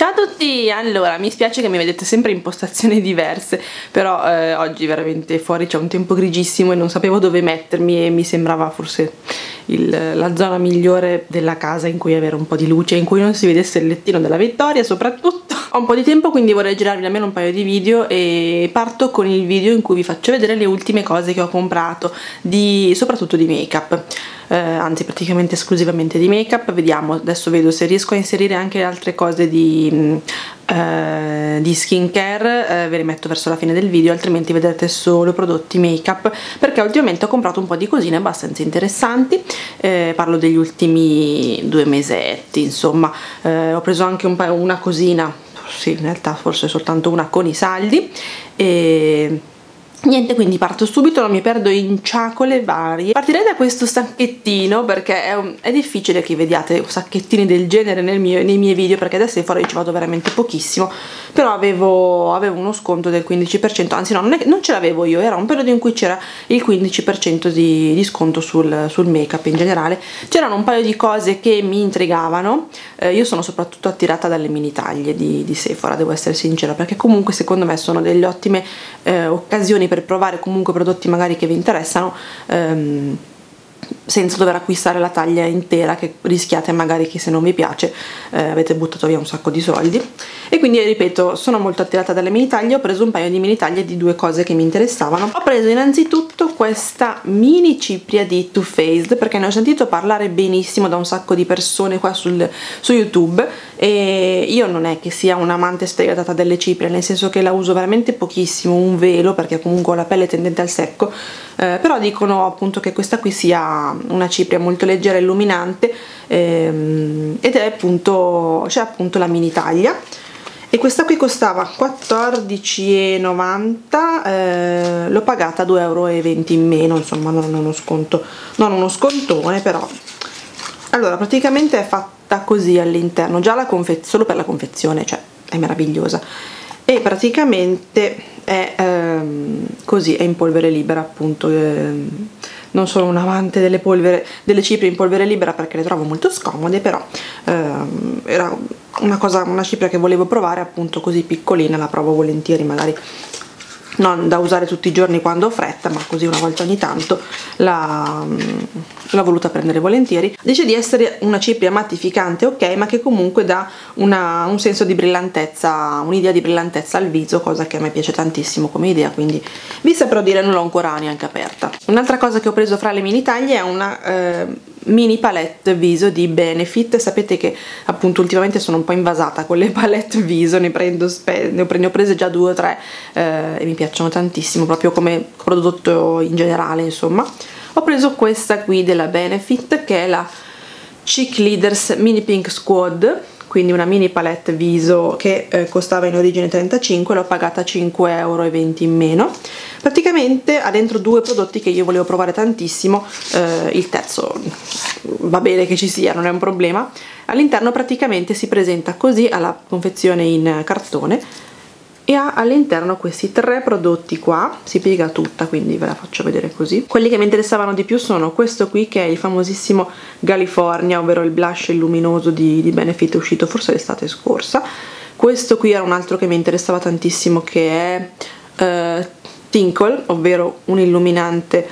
Ciao a tutti! Allora, mi spiace che mi vedete sempre in postazioni diverse, però oggi veramente fuori c'è un tempo grigissimo e non sapevo dove mettermi e mi sembrava forse la zona migliore della casa in cui avere un po' di luce, in cui non si vedesse il lettino della Vittoria soprattutto. Ho un po' di tempo, quindi vorrei girarvi almeno un paio di video e parto con il video in cui vi faccio vedere le ultime cose che ho comprato, soprattutto di make up. Anzi praticamente esclusivamente di make up. Vediamo, adesso vedo se riesco a inserire anche altre cose di skincare, ve le metto verso la fine del video, altrimenti vedrete solo prodotti make up, perché ultimamente ho comprato un po' di cosine abbastanza interessanti. Parlo degli ultimi 2 mesetti, insomma. Ho preso anche una cosina, sì, in realtà forse soltanto una, con i saldi, e niente, quindi parto subito, non mi perdo in ciacole varie. Partirei da questo sacchettino perché è difficile che vediate sacchettini del genere nei miei video, perché da Sephora ci vado veramente pochissimo, però avevo uno sconto del 15%, anzi no, non ce l'avevo io, era un periodo in cui c'era il 15% di sconto sul make up in generale. C'erano un paio di cose che mi intrigavano. Io sono soprattutto attirata dalle mini taglie di Sephora, devo essere sincera, perché comunque secondo me sono delle ottime occasioni per provare comunque prodotti magari che vi interessano, senza dover acquistare la taglia intera, che rischiate magari che se non vi piace avete buttato via un sacco di soldi. E quindi, ripeto, sono molto attirata dalle mini taglie. Ho preso un paio di mini taglie di 2 cose che mi interessavano. Ho preso innanzitutto questa mini cipria di Too Faced, perché ne ho sentito parlare benissimo da un sacco di persone qua su YouTube, e io non è che sia un'amante sfegatata delle ciprie, nel senso che la uso veramente pochissimo, un velo, perché comunque ho la pelle tendente al secco, però dicono appunto che questa qui sia una cipria molto leggera e illuminante, ed è appunto, c'è appunto la mini taglia. E questa qui costava 14,90 €, l'ho pagata 2,20 € in meno, insomma non uno sconto, non uno scontone, però. Allora, praticamente è fatta così all'interno, già solo per la confezione, cioè è meravigliosa, e praticamente è così, è in polvere libera appunto. Non sono un amante delle ciprie in polvere libera perché le trovo molto scomode, però era una cipria che volevo provare, appunto, così piccolina, la provo volentieri, magari non da usare tutti i giorni quando ho fretta, ma così una volta ogni tanto l'ho voluta prendere volentieri. Dice di essere una cipria mattificante, ok, ma che comunque dà un senso di brillantezza, un'idea di brillantezza al viso, cosa che a me piace tantissimo come idea, quindi vi saprò dire, non l'ho ancora neanche aperta. Un'altra cosa che ho preso fra le mini taglie è una mini palette viso di Benefit. Sapete che appunto ultimamente sono un po' invasata con le palette viso, ne ho prese già 2 o 3 e mi piacciono tantissimo, proprio come prodotto in generale, insomma. Ho preso questa qui della Benefit, che è la Cheek Leaders Mini Pink Squad, quindi una mini palette viso che costava in origine 35, l'ho pagata 5,20 € in meno. Praticamente ha dentro 2 prodotti che io volevo provare tantissimo, il terzo va bene che ci sia, non è un problema. All'interno praticamente si presenta così, alla confezione in cartone, e ha all'interno questi 3 prodotti qua, si piega tutta, quindi ve la faccio vedere così. Quelli che mi interessavano di più sono questo qui, che è il famosissimo California, ovvero il blush luminoso di Benefit, uscito forse l'estate scorsa. Questo qui era un altro che mi interessava tantissimo, che è Tinkle, ovvero un illuminante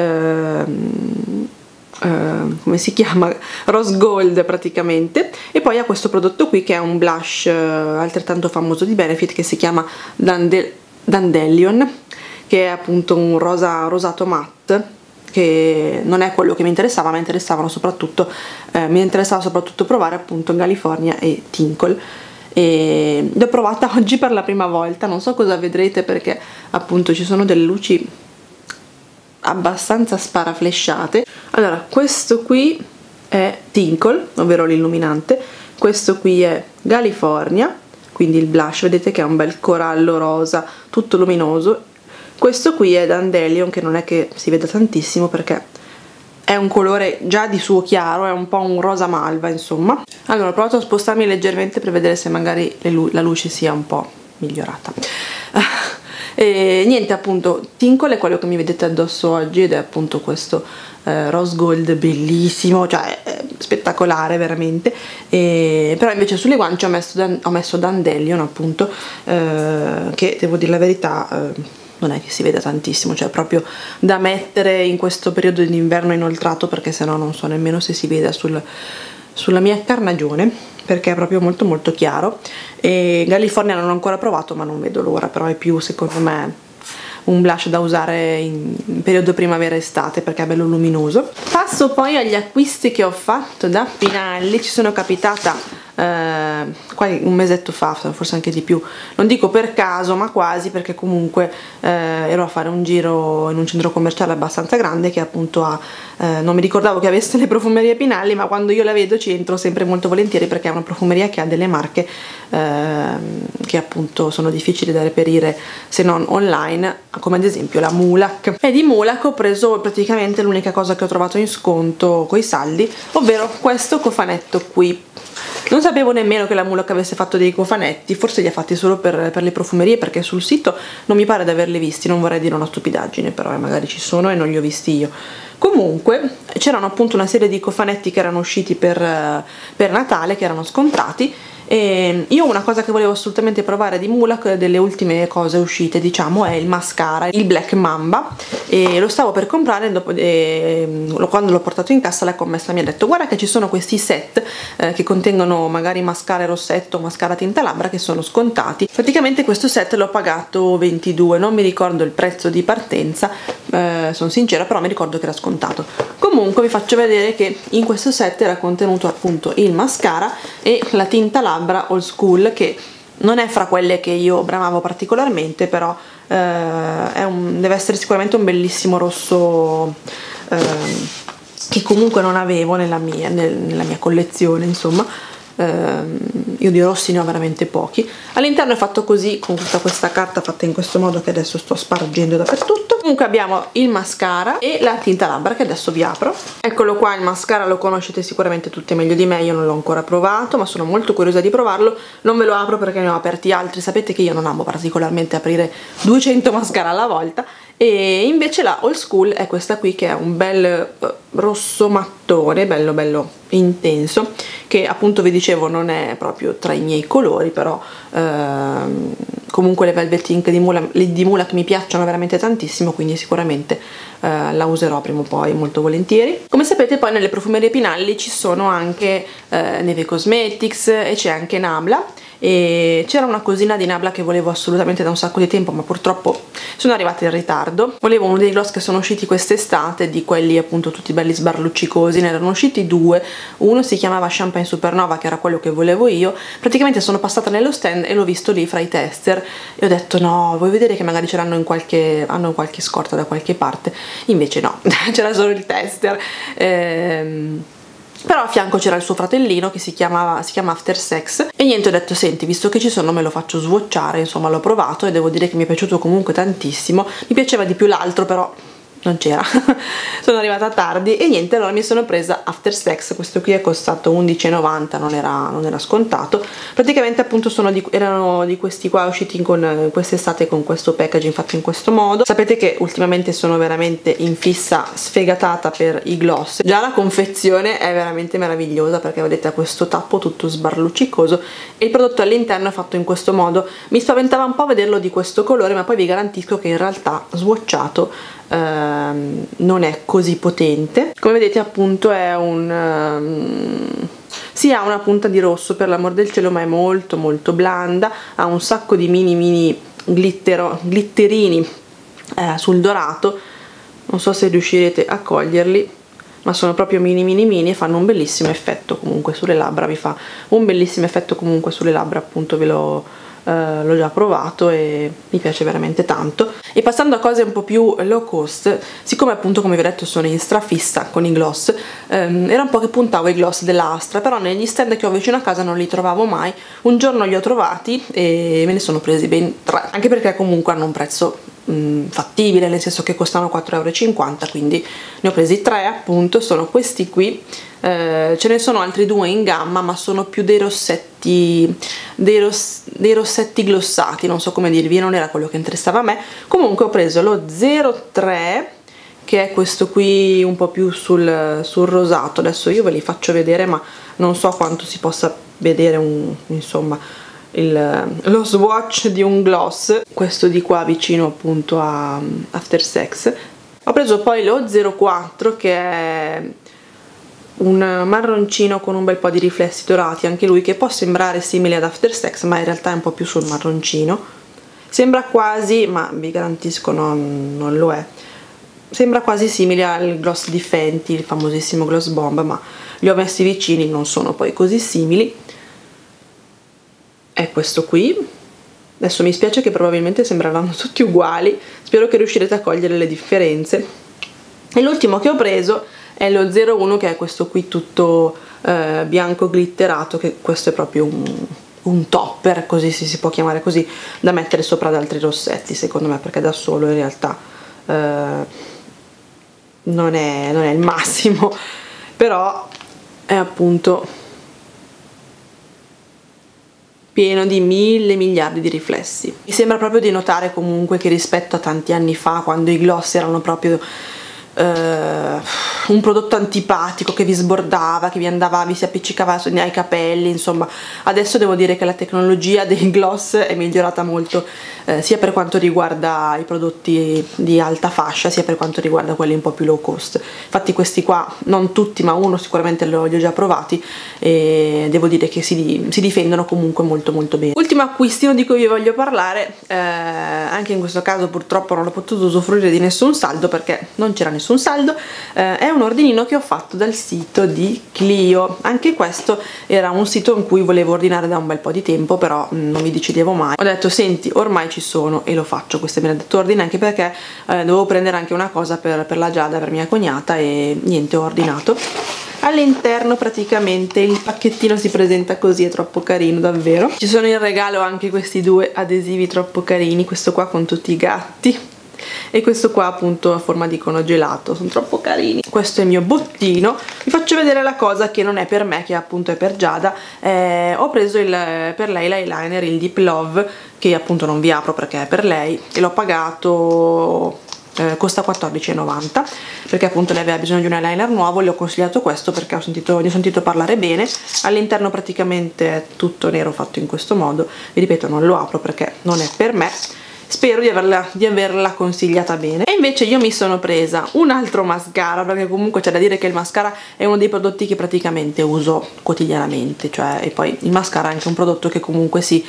come si chiama? Rose Gold praticamente. E poi ha questo prodotto qui che è un blush altrettanto famoso di Benefit, che si chiama Dandelion, che è appunto un rosato matte, che non è quello che mi interessava, mi interessava soprattutto provare appunto California e Tinkle, e l'ho provata oggi per la prima volta. Non so cosa vedrete, perché appunto ci sono delle luci abbastanza sparaflesciate. Allora, questo qui è Tinkle, ovvero l'illuminante, questo qui è California, quindi il blush, vedete che è un bel corallo rosa tutto luminoso. Questo qui è Dandelion, che non è che si veda tantissimo perché è un colore già di suo chiaro, è un po' un rosa malva, insomma. Allora, ho provato a spostarmi leggermente per vedere se magari la luce sia un po' migliorata. E niente, appunto, Tinkle è quello che mi vedete addosso oggi ed è appunto questo rose gold bellissimo, cioè spettacolare veramente. Però invece sulle guance ho messo Dandelion, appunto, che devo dire la verità non è che si veda tantissimo, cioè proprio da mettere in questo periodo di inverno inoltrato, perché sennò non so nemmeno se si veda sulla mia carnagione, perché è proprio molto molto chiaro. E California non ho ancora provato, ma non vedo l'ora, però è più, secondo me, un blush da usare in periodo primavera-estate perché è bello luminoso. Passo poi agli acquisti che ho fatto da Pinalli. Ci sono capitata un mesetto fa, forse anche di più, non dico per caso ma quasi, perché comunque ero a fare un giro in un centro commerciale abbastanza grande che appunto ha non mi ricordavo che avesse le profumerie Pinalli, ma quando io la vedo ci entro sempre molto volentieri, perché è una profumeria che ha delle marche che appunto sono difficili da reperire se non online, come ad esempio la Mulac. E di Mulac ho preso praticamente l'unica cosa che ho trovato in sconto coi saldi, ovvero questo cofanetto qui. Non sapevo nemmeno che la Mulac avesse fatto dei cofanetti, forse li ha fatti solo per le profumerie, perché sul sito non mi pare di averli visti, non vorrei dire una stupidaggine, però magari ci sono e non li ho visti io. Comunque c'erano appunto una serie di cofanetti che erano usciti per Natale, che erano scontati, e io una cosa che volevo assolutamente provare di Mulac, delle ultime cose uscite diciamo, è il mascara, il Black Mamba, e lo stavo per comprare quando l'ho portato in cassa la commessa mi ha detto: guarda che ci sono questi set che contengono magari mascara rossetto, mascara tinta labbra, che sono scontati. Praticamente questo set l'ho pagato 22, non mi ricordo il prezzo di partenza, sono sincera, però mi ricordo che era scontato. Comunque vi faccio vedere che in questo set era contenuto appunto il mascara e la tinta labbra Old School, che non è fra quelle che io bramavo particolarmente, però deve essere sicuramente un bellissimo rosso che comunque non avevo nella mia collezione, insomma. Io di rossi ne ho veramente pochi. All'interno è fatto così, con tutta questa carta fatta in questo modo che adesso sto spargendo dappertutto. Comunque abbiamo il mascara e la tinta labbra che adesso vi apro. Eccolo qua, il mascara lo conoscete sicuramente tutte meglio di me, io non l'ho ancora provato ma sono molto curiosa di provarlo. Non ve lo apro perché ne ho aperti altri, sapete che io non amo particolarmente aprire 200 mascara alla volta. E invece la Old School è questa qui, che è un bel rosso mattone, bello bello intenso, che appunto vi dicevo non è proprio tra i miei colori, però comunque le Velvet Ink di Mulac mi piacciono veramente tantissimo, quindi sicuramente la userò prima o poi molto volentieri. Come sapete poi nelle profumerie Pinalli ci sono anche Neve Cosmetics e c'è anche Nabla, e c'era una cosina di Nabla che volevo assolutamente da un sacco di tempo, ma purtroppo sono arrivata in ritardo. Volevo uno dei gloss che sono usciti quest'estate, di quelli appunto tutti belli sbarluccicosi, ne erano usciti due, uno si chiamava Champagne Supernova che era quello che volevo io. Praticamente sono passata nello stand e l'ho visto lì fra i tester e ho detto no, vuoi vedere che magari ce l'hanno hanno qualche scorta da qualche parte, invece no, c'era solo il tester. Però a fianco c'era il suo fratellino che si chiama After Sex, e niente, ho detto senti, visto che ci sono me lo faccio swatchare, insomma l'ho provato e devo dire che mi è piaciuto comunque tantissimo. Mi piaceva di più l'altro, però non c'era sono arrivata tardi e niente, allora mi sono presa After Sex. Questo qui è costato 11,90, non era scontato. Praticamente appunto erano di questi qua usciti con quest'estate con questo packaging fatto in questo modo. Sapete che ultimamente sono veramente in fissa sfegatata per i gloss, già la confezione è veramente meravigliosa perché vedete ha questo tappo tutto sbarluccicoso e il prodotto all'interno è fatto in questo modo. Mi spaventava un po' vederlo di questo colore, ma poi vi garantisco che in realtà swatchato non è così potente. Come vedete appunto è sì, ha una punta di rosso per l'amor del cielo, ma è molto molto blanda, ha un sacco di mini glitterini sul dorato, non so se riuscirete a coglierli, ma sono proprio mini e fanno un bellissimo effetto comunque sulle labbra, vi fa un bellissimo effetto comunque sulle labbra, appunto ve l'ho già provato e mi piace veramente tanto. E passando a cose un po' più low cost, siccome appunto come vi ho detto sono in strafissa con i gloss, era un po' che puntavo i gloss della Astra, però negli stand che ho vicino a casa non li trovavo mai. Un giorno li ho trovati e me ne sono presi ben 3, anche perché comunque hanno un prezzo fattibile, nel senso che costano 4,50 €, quindi ne ho presi 3 appunto. Sono questi qui, ce ne sono altri 2 in gamma, ma sono più dei rossetti, dei rossetti glossati, non so come dirvi, non era quello che interessava a me. Comunque ho preso lo 03, che è questo qui un po' più sul rosato. Adesso io ve li faccio vedere, ma non so quanto si possa vedere insomma lo swatch di un gloss, questo di qua vicino appunto a After Sex. Ho preso poi lo 04, che è un marroncino con un bel po' di riflessi dorati, anche lui, che può sembrare simile ad After Sex, ma in realtà è un po' più sul marroncino. Sembra quasi, ma vi garantisco non lo è, sembra quasi simile al gloss di Fenty, il famosissimo Gloss Bomb, ma li ho messi vicini, non sono poi così simili. È questo qui. Adesso mi spiace che probabilmente sembreranno tutti uguali, spero che riuscirete a cogliere le differenze. E l'ultimo che ho preso è lo 01, che è questo qui tutto bianco glitterato, che questo è proprio un topper, così si può chiamare così, da mettere sopra ad altri rossetti, secondo me, perché da solo in realtà non è il massimo, però è appunto pieno di 1000 miliardi di riflessi. Mi sembra proprio di notare comunque che rispetto a tanti anni fa, quando i gloss erano proprio un prodotto antipatico che vi sbordava, che vi si appiccicava ai capelli, insomma, adesso devo dire che la tecnologia dei gloss è migliorata molto, sia per quanto riguarda i prodotti di alta fascia, sia per quanto riguarda quelli un po' più low cost. Infatti questi qua, non tutti, ma uno sicuramente li ho già provati e devo dire che si difendono comunque molto molto bene. Ultimo acquistino di cui vi voglio parlare, anche in questo caso purtroppo non ho potuto usufruire di nessun saldo perché non c'era nessun saldo, è un ordinino che ho fatto dal sito di Clio. Anche questo era un sito in cui volevo ordinare da un bel po' di tempo, però non mi decidevo mai. Ho detto senti, ormai ci sono e lo faccio questo benedetto ordine, anche perché dovevo prendere anche una cosa per la Giada, per mia cognata, e niente, ho ordinato. All'interno praticamente il pacchettino si presenta così, è troppo carino davvero. Ci sono in regalo anche questi due adesivi troppo carini, questo qua con tutti i gatti e questo qua appunto a forma di cono gelato, sono troppo carini. Questo è il mio bottino. Vi faccio vedere la cosa che non è per me, che appunto è per Giada. Ho preso per lei l'eyeliner, il Deep Love, che appunto non vi apro perché è per lei, e l'ho pagato, costa 14,90, perché appunto lei aveva bisogno di un eyeliner nuovo. Le ho consigliato questo perché ne ho sentito parlare bene. All'interno praticamente è tutto nero, fatto in questo modo. Vi ripeto, non lo apro perché non è per me, spero di averla consigliata bene. E invece io mi sono presa un altro mascara, perché comunque c'è da dire che il mascara è uno dei prodotti che praticamente uso quotidianamente, cioè, e poi il mascara è anche un prodotto che comunque si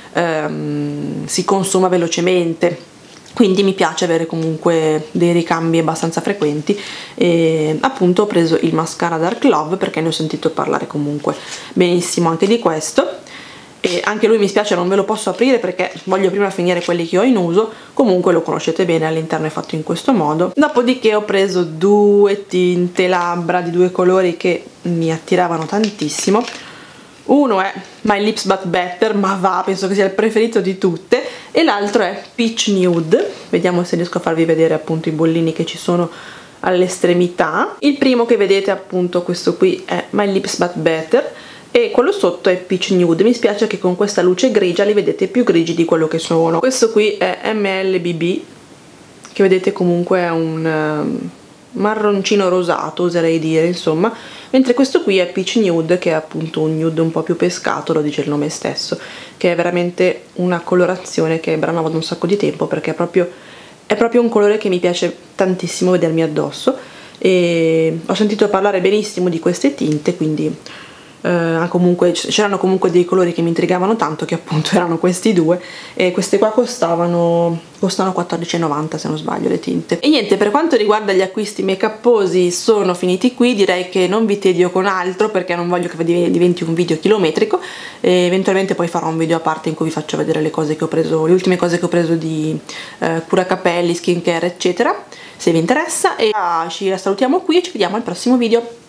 consuma velocemente, quindi mi piace avere comunque dei ricambi abbastanza frequenti. E appunto ho preso il mascara Dark Love perché ne ho sentito parlare comunque benissimo anche di questo, e anche lui mi spiace non ve lo posso aprire perché voglio prima finire quelli che ho in uso. Comunque lo conoscete bene, all'interno è fatto in questo modo. Dopodiché ho preso due tinte labbra di due colori che mi attiravano tantissimo. Uno è My Lips But Better, ma va, penso che sia il preferito di tutte, e l'altro è Peach Nude. Vediamo se riesco a farvi vedere appunto i bollini che ci sono all'estremità. Il primo che vedete appunto, questo qui, è My Lips But Better e quello sotto è Peach Nude. Mi spiace che con questa luce grigia li vedete più grigi di quello che sono. Questo qui è MLBB, che vedete comunque è un marroncino rosato, oserei dire, insomma, mentre questo qui è Peach Nude, che è appunto un nude un po' più pescato, lo dice il nome stesso, che è veramente una colorazione che bramavo da un sacco di tempo, perché è proprio un colore che mi piace tantissimo vedermi addosso, e ho sentito parlare benissimo di queste tinte, quindi c'erano comunque dei colori che mi intrigavano tanto, che appunto erano questi due, e queste qua costano 14,90 se non sbaglio le tinte. E niente, per quanto riguarda gli acquisti make-upposi sono finiti qui. Direi che non vi tedio con altro perché non voglio che diventi un video chilometrico, e eventualmente poi farò un video a parte in cui vi faccio vedere le cose che ho preso, le ultime cose che ho preso di cura capelli, skincare eccetera, se vi interessa. E ci salutiamo qui e ci vediamo al prossimo video.